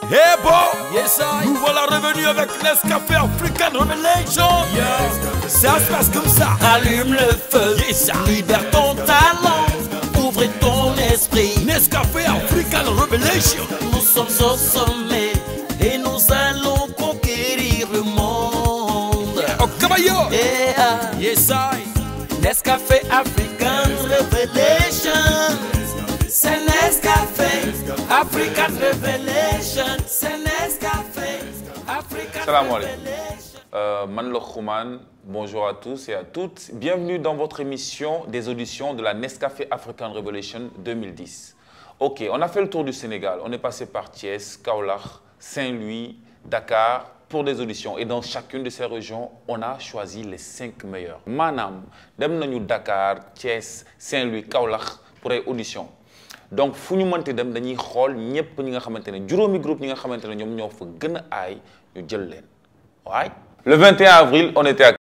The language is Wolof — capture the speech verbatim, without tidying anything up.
Hey bon, yes I. Nous voilà revenus avec Nescafé African Revelation. Yeah. Ça se passe comme ça. Allume le feu, yes I. Libère ton talent, ouvre ton esprit. Nescafé African Revelation. Nous sommes au sommet et nous allons conquérir le monde. Oh caballo, yeah. Yes I. Nescafé African Revelation. C'est Nescafé African Revelation. C'est Nescafé African Salam alaikum. Revelation. Euh, Man le Khouman, bonjour à tous et à toutes. Bienvenue dans votre émission des auditions de la Nescafé African Revelation deux mille dix. Ok, on a fait le tour du Sénégal. On est passé par Thiès, Kaolack, Saint-Louis, Dakar pour des auditions. Et dans chacune de ces régions, on a choisi les cinq meilleurs. Manam, dem nañu Dakar, Thiès, Saint-Louis, Kaolack pour les auditions. Donc fu ñu mënti dem dañuy xool ñëpp ñi nga xamante ne juróomi groupe ñi nga xamante ne ñoom ñoo fa gën a aay ñu jël leen waaye. Le vingt et un avril on était à